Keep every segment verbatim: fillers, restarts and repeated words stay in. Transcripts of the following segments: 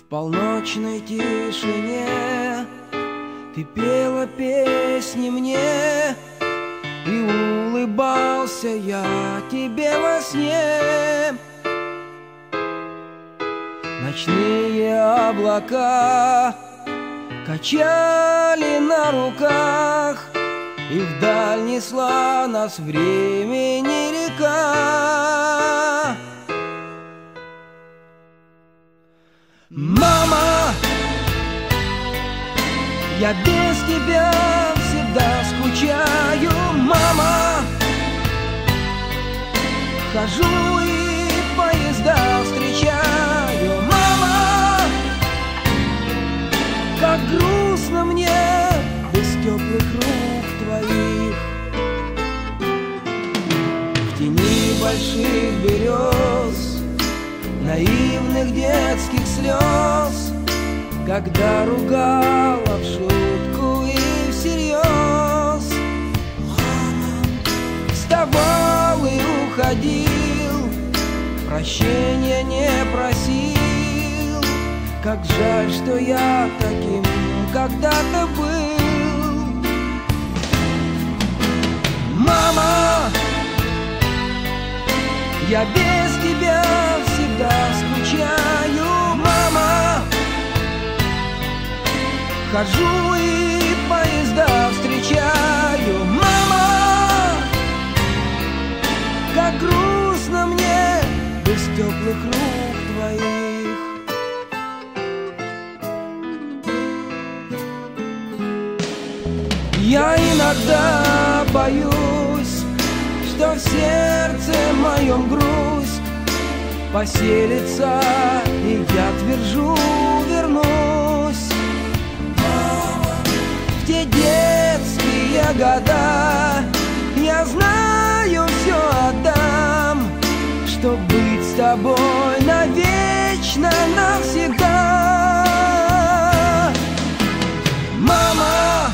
полночной тишине ты пела песни мне, и улыбался я тебе во сне. Ночные облака качали на руках, и вдаль несла нас времени река. Мама, я без тебя всегда скучаю. Мама, хожу и поезда встречаю. Мама, как грустно мне без теплых рук твоих. В тени больших берез, наивных детских слез, когда ругала в шутку и всерьез. Вставал и уходил, прощения не просил. Как жаль, что я таким когда-то был. Мама, я без тебя всегда скучаю. Мама, хожу и поезда встречаю. Мама, как грустно мне без теплых рук твоих. Я иногда боюсь, что в сердце моем грусть поселится, и я твержу, вернусь в те детские года. Я знаю, все отдам, чтоб быть с тобой навечно, навсегда. Мама,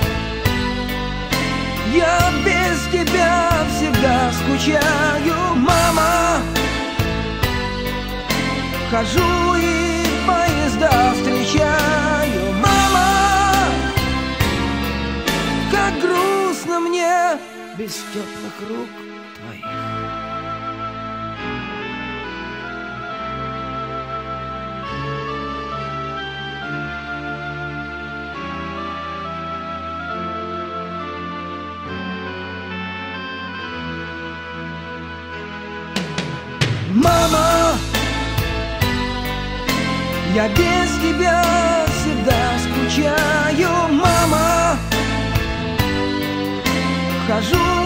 я без тебя всегда скучаю. Мама, хожу и поезда встречаю. Мама, как грустно мне без теплых рук твоих. Мама, я без тебя всегда скучаю. Мама, хожу